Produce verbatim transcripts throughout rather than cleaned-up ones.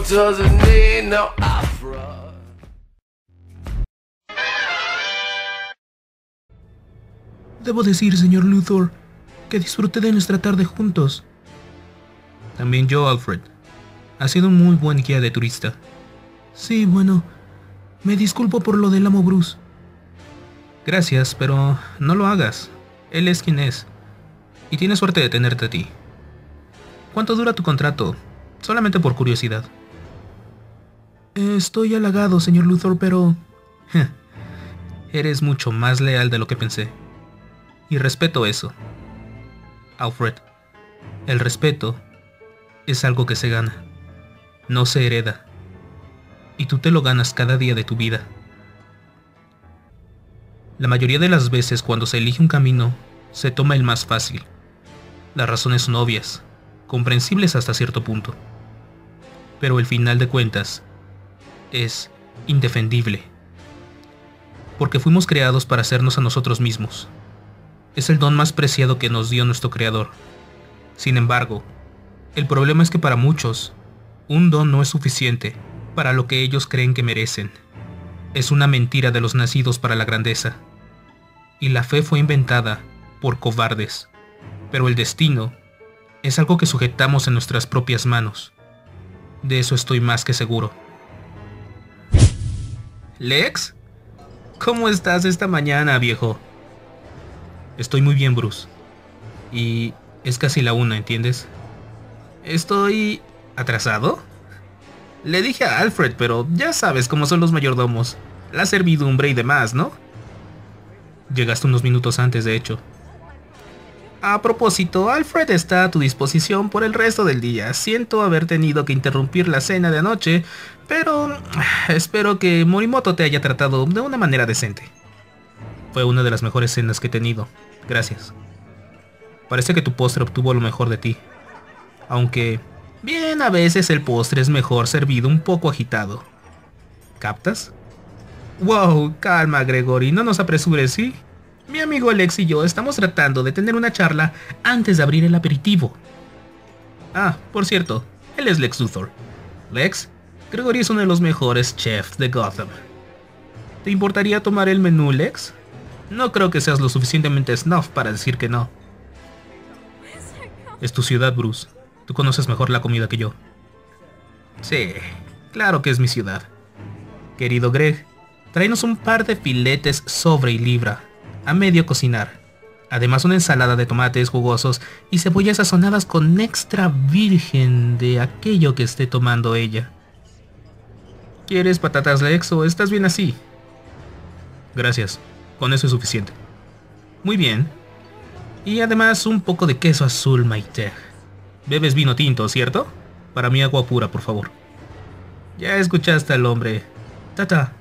doesn't need no opera. Debo decir, señor Luthor, que disfruté de nuestra tarde juntos. También yo, Alfred. Ha sido un muy buen guía de turista. Sí, bueno, me disculpo por lo del amo Bruce. Gracias, pero no lo hagas. Él es quien es. Y tiene suerte de tenerte a ti. ¿Cuánto dura tu contrato? Solamente por curiosidad. Estoy halagado, señor Luthor, pero... Eres mucho más leal de lo que pensé. Y respeto eso. Alfred, el respeto es algo que se gana. No se hereda. Y tú te lo ganas cada día de tu vida. La mayoría de las veces cuando se elige un camino, se toma el más fácil. Las razones son obvias, comprensibles hasta cierto punto. Pero el final de cuentas es indefendible. Porque fuimos creados para hacernos a nosotros mismos. Es el don más preciado que nos dio nuestro Creador. Sin embargo, el problema es que para muchos, un don no es suficiente para lo que ellos creen que merecen. Es una mentira de los nacidos para la grandeza. Y la fe fue inventada por cobardes. Pero el destino es algo que sujetamos en nuestras propias manos. De eso estoy más que seguro. ¿Lex? ¿Cómo estás esta mañana, viejo? Estoy muy bien, Bruce. Y es casi la una, ¿entiendes? ¿Estoy atrasado? Le dije a Alfred, pero ya sabes cómo son los mayordomos. La servidumbre y demás, ¿no? Llegaste unos minutos antes, de hecho. A propósito, Alfred está a tu disposición por el resto del día. Siento haber tenido que interrumpir la cena de anoche, pero espero que Morimoto te haya tratado de una manera decente. Fue una de las mejores cenas que he tenido. Gracias. Parece que tu postre obtuvo lo mejor de ti. Aunque, bien, a veces el postre es mejor servido un poco agitado. ¿Captas? Wow, calma, Gregory, no nos apresures, ¿sí? Mi amigo Lex y yo estamos tratando de tener una charla antes de abrir el aperitivo. Ah, por cierto, él es Lex Luthor. Lex, Gregory es uno de los mejores chefs de Gotham. ¿Te importaría tomar el menú, Lex? No creo que seas lo suficientemente snuff para decir que no. Es tu ciudad, Bruce. Tú conoces mejor la comida que yo. Sí, claro que es mi ciudad. Querido Greg, tráenos un par de filetes sobre y libra, a medio cocinar. Además una ensalada de tomates jugosos y cebollas sazonadas con extra virgen de aquello que esté tomando ella. ¿Quieres patatas, Lex, o estás bien así? Gracias, con eso es suficiente. Muy bien. Y además un poco de queso azul, Maite. Bebes vino tinto, ¿cierto? Para mí agua pura, por favor. Ya escuchaste al hombre. Tata.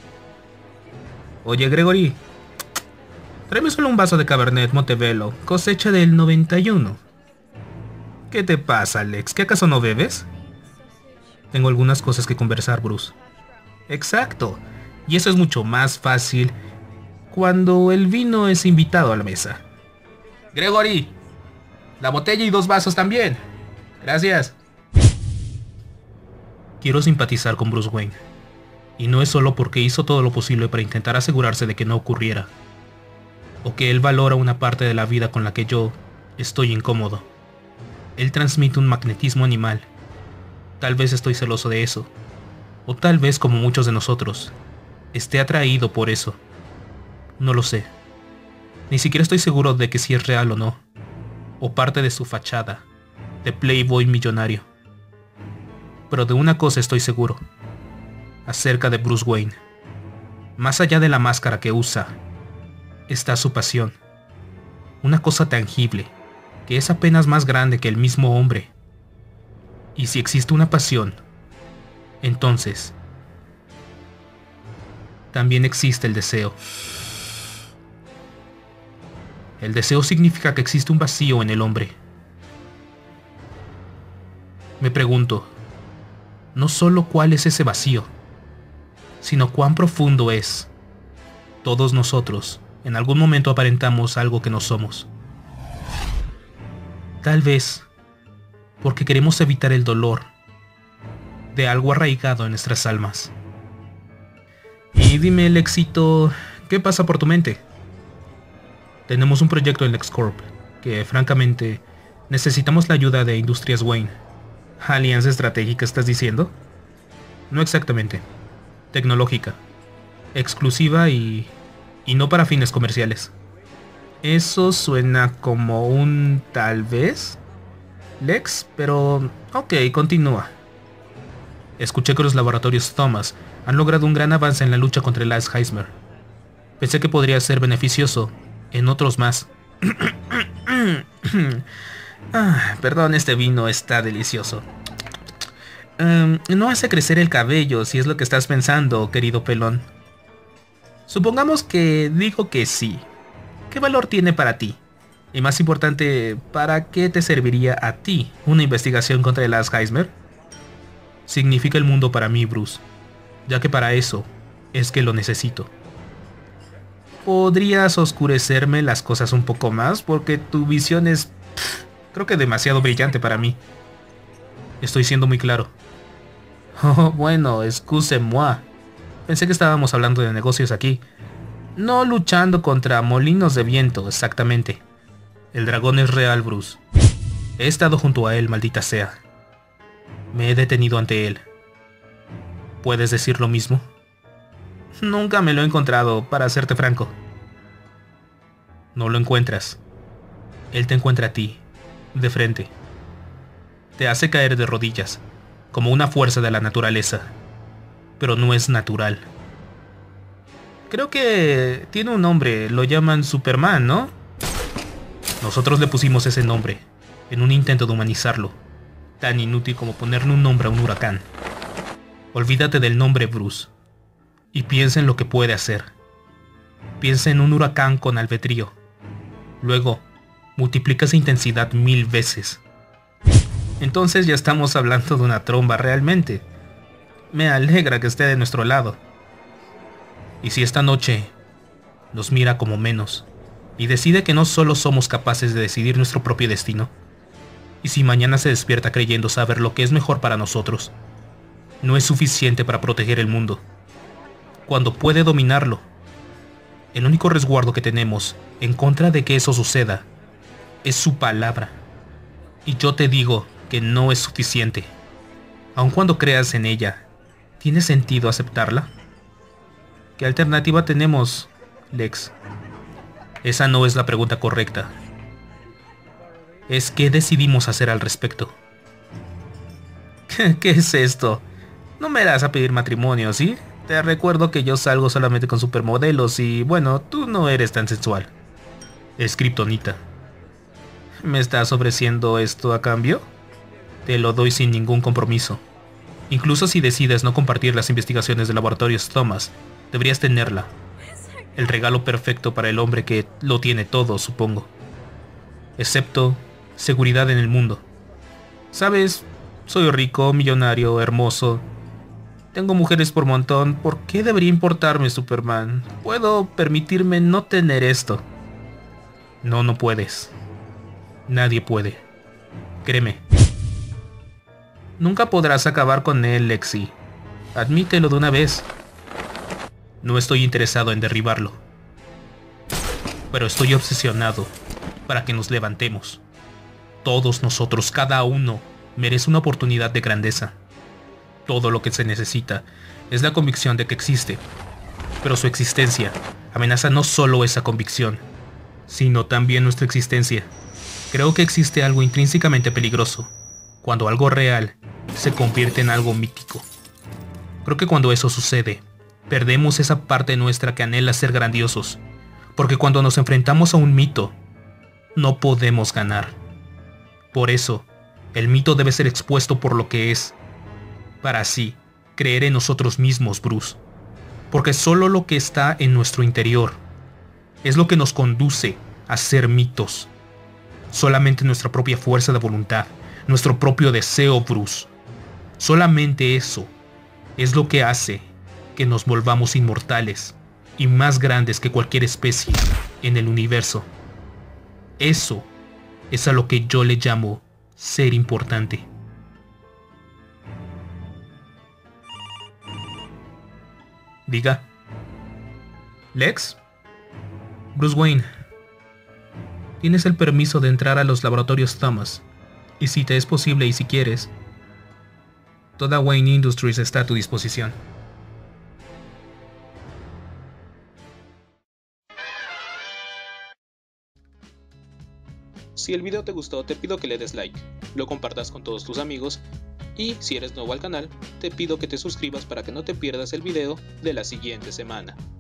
Oye, Gregory. Tráeme solo un vaso de Cabernet Montebello, cosecha del noventa y uno. ¿Qué te pasa, Alex? ¿Qué acaso no bebes? Tengo algunas cosas que conversar, Bruce. Exacto. Y eso es mucho más fácil cuando el vino es invitado a la mesa. Gregory, la botella y dos vasos también. Gracias. Quiero simpatizar con Bruce Wayne. Y no es solo porque hizo todo lo posible para intentar asegurarse de que no ocurriera. O que él valora una parte de la vida con la que yo estoy incómodo. Él transmite un magnetismo animal. Tal vez estoy celoso de eso. O tal vez, como muchos de nosotros, esté atraído por eso. No lo sé. Ni siquiera estoy seguro de que si es real o no. O parte de su fachada, de playboy millonario. Pero de una cosa estoy seguro. Acerca de Bruce Wayne. Más allá de la máscara que usa, está su pasión. Una cosa tangible, que es apenas más grande que el mismo hombre. Y si existe una pasión, entonces también existe el deseo. El deseo significa que existe un vacío en el hombre. Me pregunto, no solo cuál es ese vacío, sino cuán profundo es. Todos nosotros, en algún momento aparentamos algo que no somos. Tal vez porque queremos evitar el dolor de algo arraigado en nuestras almas. Y dime, Lexito, ¿qué pasa por tu mente? Tenemos un proyecto en LexCorp, que francamente necesitamos la ayuda de Industrias Wayne. ¿Alianza estratégica estás diciendo? No exactamente. Tecnológica. Exclusiva y... y no para fines comerciales. Eso suena como un tal vez, Lex, pero... ok, continúa. Escuché que los laboratorios Thomas han logrado un gran avance en la lucha contra el Alzheimer. Pensé que podría ser beneficioso en otros más. ah, perdón, este vino está delicioso. Um, no hace crecer el cabello, si es lo que estás pensando, querido pelón. Supongamos que digo que sí. ¿Qué valor tiene para ti? Y más importante, ¿para qué te serviría a ti una investigación contra el Alzheimer? Significa el mundo para mí, Bruce, ya que para eso es que lo necesito. ¿Podrías oscurecerme las cosas un poco más? Porque tu visión es, pff, creo que demasiado brillante para mí. Estoy siendo muy claro. Oh, bueno, excuse-moi. Pensé que estábamos hablando de negocios aquí. No luchando contra molinos de viento, exactamente. El dragón es real, Bruce. He estado junto a él, maldita sea. Me he detenido ante él. ¿Puedes decir lo mismo? Nunca me lo he encontrado, para serte franco. No lo encuentras. Él te encuentra a ti, de frente. Te hace caer de rodillas, como una fuerza de la naturaleza. Pero no es natural. Creo que tiene un nombre, lo llaman Superman, ¿no? Nosotros le pusimos ese nombre, en un intento de humanizarlo. Tan inútil como ponerle un nombre a un huracán. Olvídate del nombre, Bruce. Y piensa en lo que puede hacer. Piensa en un huracán con albedrío. Luego, multiplica esa intensidad mil veces. Entonces ya estamos hablando de una tromba realmente. Me alegra que esté de nuestro lado. Y si esta noche nos mira como menos y decide que no solo somos capaces de decidir nuestro propio destino, y si mañana se despierta creyendo saber lo que es mejor para nosotros, no es suficiente para proteger el mundo, cuando puede dominarlo, el único resguardo que tenemos en contra de que eso suceda es su palabra. Y yo te digo que no es suficiente. Aun cuando creas en ella, ¿tiene sentido aceptarla? ¿Qué alternativa tenemos, Lex? Esa no es la pregunta correcta. Es qué decidimos hacer al respecto. ¿Qué es esto? No me irás a pedir matrimonio, ¿sí? Te recuerdo que yo salgo solamente con supermodelos y, bueno, tú no eres tan sensual. Es kriptonita. ¿Me estás ofreciendo esto a cambio? Te lo doy sin ningún compromiso. Incluso si decides no compartir las investigaciones de laboratorios Thomas, deberías tenerla. El regalo perfecto para el hombre que lo tiene todo, supongo. Excepto seguridad en el mundo. ¿Sabes? Soy rico, millonario, hermoso. Tengo mujeres por montón. ¿Por qué debería importarme, Superman? Puedo permitirme no tener esto. No, no puedes. Nadie puede. Créeme. Nunca podrás acabar con él, Lexi. Admítelo de una vez. No estoy interesado en derribarlo. Pero estoy obsesionado para que nos levantemos. Todos nosotros, cada uno, merece una oportunidad de grandeza. Todo lo que se necesita es la convicción de que existe. Pero su existencia amenaza no solo esa convicción, sino también nuestra existencia. Creo que existe algo intrínsecamente peligroso cuando algo real se convierte en algo mítico. Creo que cuando eso sucede, perdemos esa parte nuestra que anhela ser grandiosos, porque cuando nos enfrentamos a un mito, no podemos ganar. Por eso, el mito debe ser expuesto por lo que es, para así creer en nosotros mismos, Bruce, porque solo lo que está en nuestro interior es lo que nos conduce a ser mitos. Solamente nuestra propia fuerza de voluntad, nuestro propio deseo, Bruce. Solamente eso es lo que hace que nos volvamos inmortales y más grandes que cualquier especie en el universo. Eso es a lo que yo le llamo ser importante. Diga. Lex. Bruce Wayne. Tienes el permiso de entrar a los laboratorios Thomas. Y si te es posible y si quieres, toda Wayne Industries está a tu disposición. Si el video te gustó, te pido que le des like, lo compartas con todos tus amigos y si eres nuevo al canal, te pido que te suscribas para que no te pierdas el video de la siguiente semana.